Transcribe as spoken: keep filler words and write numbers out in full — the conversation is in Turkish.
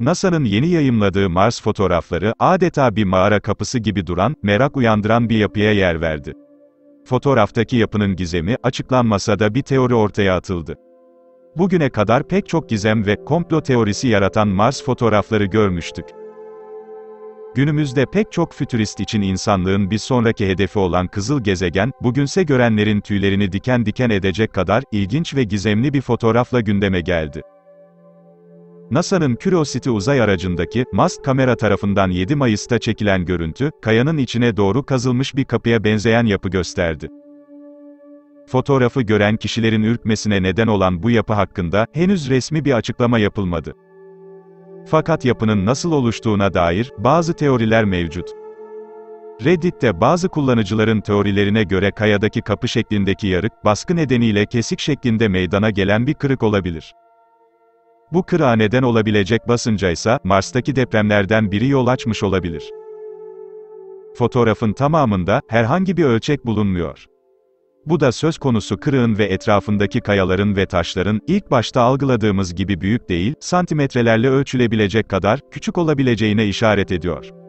NASA'nın yeni yayımladığı Mars fotoğrafları, adeta bir mağara kapısı gibi duran, merak uyandıran bir yapıya yer verdi. Fotoğraftaki yapının gizemi, açıklanmasa da bir teori ortaya atıldı. Bugüne kadar pek çok gizem ve komplo teorisi yaratan Mars fotoğrafları görmüştük. Günümüzde pek çok fütürist için insanlığın bir sonraki hedefi olan kızıl gezegen, bugünse görenlerin tüylerini diken diken edecek kadar ilginç ve gizemli bir fotoğrafla gündeme geldi. NASA'nın Curiosity uzay aracındaki MAST kamera tarafından yedi Mayıs'ta çekilen görüntü, kayanın içine doğru kazılmış bir kapıya benzeyen yapı gösterdi. Fotoğrafı gören kişilerin ürkmesine neden olan bu yapı hakkında henüz resmi bir açıklama yapılmadı. Fakat yapının nasıl oluştuğuna dair bazı teoriler mevcut. Reddit'te bazı kullanıcıların teorilerine göre kayadaki kapı şeklindeki yarık, baskı nedeniyle kesik şeklinde meydana gelen bir kırık olabilir. Bu kırığa neden olabilecek basınca ise, Mars'taki depremlerden biri yol açmış olabilir. Fotoğrafın tamamında, herhangi bir ölçek bulunmuyor. Bu da söz konusu kırığın ve etrafındaki kayaların ve taşların, ilk başta algıladığımız gibi büyük değil, santimetrelerle ölçülebilecek kadar, küçük olabileceğine işaret ediyor.